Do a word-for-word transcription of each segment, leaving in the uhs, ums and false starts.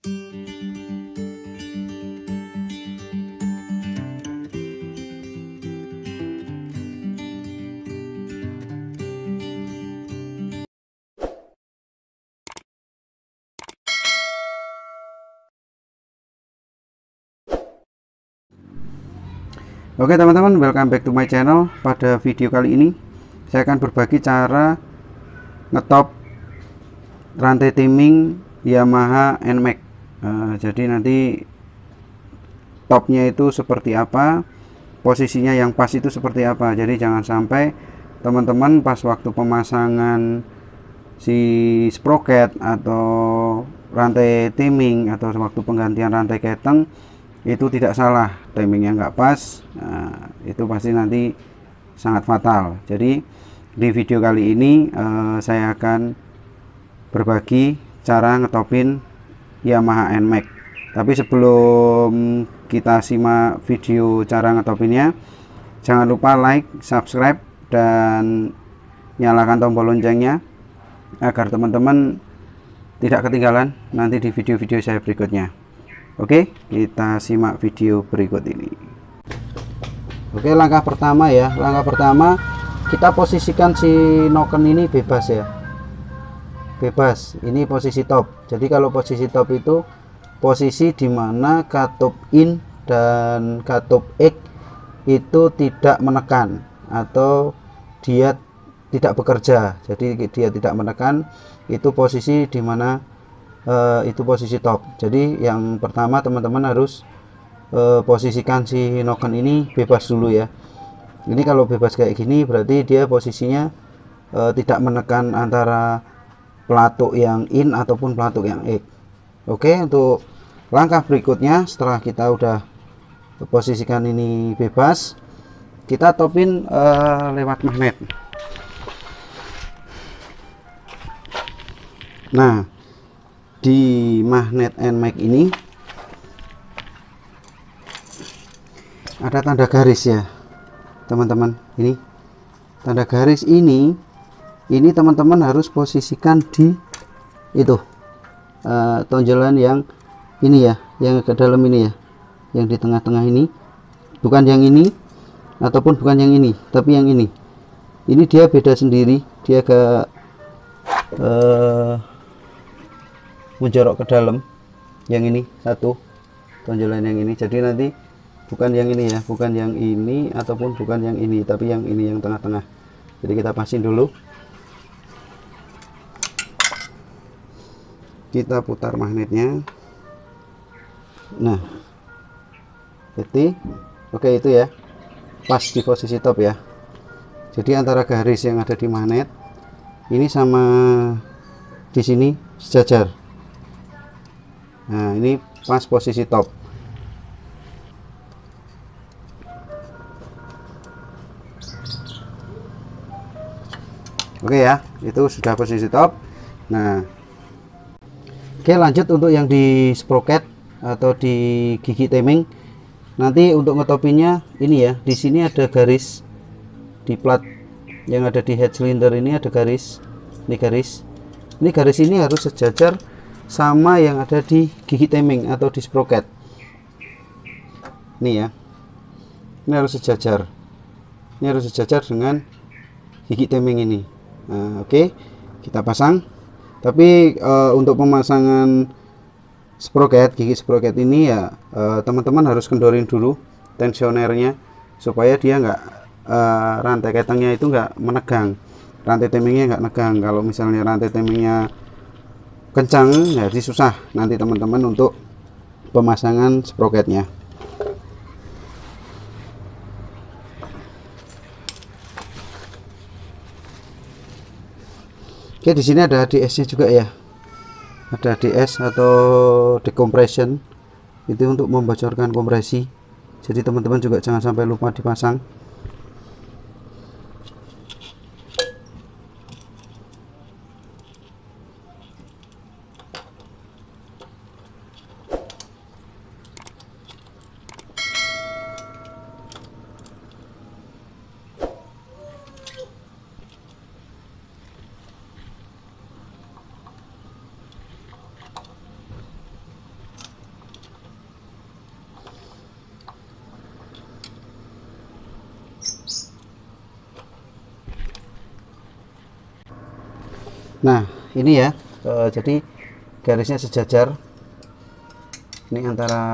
Oke teman-teman, welcome back to my channel. Pada video kali ini saya akan berbagi cara ngetop rantai timing Yamaha N M A X. uh, Jadi nanti topnya itu seperti apa, posisinya yang pas itu seperti apa. Jadi jangan sampai teman-teman pas waktu pemasangan si sprocket atau rantai timing atau waktu penggantian rantai keteng itu tidak salah, timingnya nggak pas. Nah, itu pasti nanti sangat fatal. Jadi di video kali ini eh, saya akan berbagi cara ngetopin Yamaha N M A X. Tapi sebelum kita simak video cara ngetopinnya, jangan lupa like, subscribe, dan nyalakan tombol loncengnya agar teman-teman tidak ketinggalan nanti di video-video saya berikutnya. Oke, kita simak video berikut ini. Oke, langkah pertama ya. Langkah pertama kita posisikan si noken ini bebas ya. Bebas. Ini posisi top. Jadi kalau posisi top itu posisi dimana katup in dan katup X itu tidak menekan atau dia tidak bekerja. Jadi dia tidak menekan, itu posisi dimana Uh, itu posisi top. Jadi yang pertama teman-teman harus uh, posisikan si noken ini bebas dulu ya. Ini kalau bebas kayak gini berarti dia posisinya uh, tidak menekan antara pelatuk yang in ataupun pelatuk yang X. Oke, untuk langkah berikutnya setelah kita udah posisikan ini bebas, kita topin uh, lewat magnet. Nah, di magnet N M A X ini ada tanda garis ya teman-teman. Ini tanda garis ini ini teman-teman harus posisikan di itu uh, tonjolan yang ini ya, yang ke dalam ini ya, yang di tengah-tengah ini, bukan yang ini ataupun bukan yang ini, tapi yang ini. Ini dia beda sendiri, dia agak uh, menjorok ke dalam. Yang ini satu tonjolan yang ini, jadi nanti bukan yang ini ya, bukan yang ini ataupun bukan yang ini, tapi yang ini, yang tengah-tengah. Jadi kita pasin dulu, kita putar magnetnya. Nah, jadi oke, itu ya pas di posisi top ya. Jadi antara garis yang ada di magnet ini sama di sini sejajar. Nah, ini pas posisi top. Oke ya, itu sudah posisi top. Nah, oke, lanjut untuk yang di sprocket atau di gigi timing. Nanti untuk ngetopinnya ini ya, di sini ada garis di plat yang ada di head cylinder ini, ada garis. Ini garis. Ini garis ini harus sejajar sama yang ada di gigi timing atau di sprocket. Ini ya, ini harus sejajar. Ini harus sejajar dengan gigi timing ini. Nah, oke, kita pasang. Tapi e, untuk pemasangan sprocket, gigi sprocket ini ya teman-teman harus kendorin dulu tensionernya supaya dia nggak e, rantai ketengnya itu nggak menegang, rantai timingnya nggak negang. Kalau misalnya rantai timingnya kencang, jadi susah nanti teman-teman untuk pemasangan sprocketnya. Oke, di sini ada D S-nya juga ya, ada D S atau decompression, itu untuk membocorkan kompresi. Jadi teman-teman juga jangan sampai lupa dipasang. Nah ini ya, uh, jadi garisnya sejajar ini antara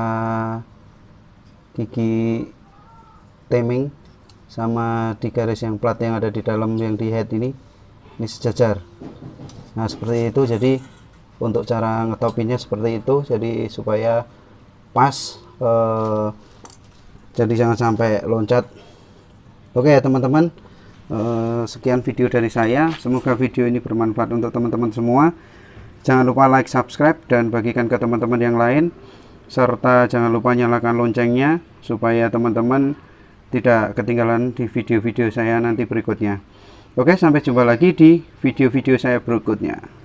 gigi taming sama di garis yang plat yang ada di dalam yang di head ini ini sejajar. Nah seperti itu, jadi untuk cara ngetopinnya seperti itu, jadi supaya pas, eh, jadi jangan sampai loncat. Oke ya teman-teman, eh, sekian video dari saya, semoga video ini bermanfaat untuk teman-teman semua. Jangan lupa like, subscribe, dan bagikan ke teman-teman yang lain, serta jangan lupa nyalakan loncengnya supaya teman-teman tidak ketinggalan di video-video saya nanti berikutnya. Oke, sampai jumpa lagi di video-video saya berikutnya.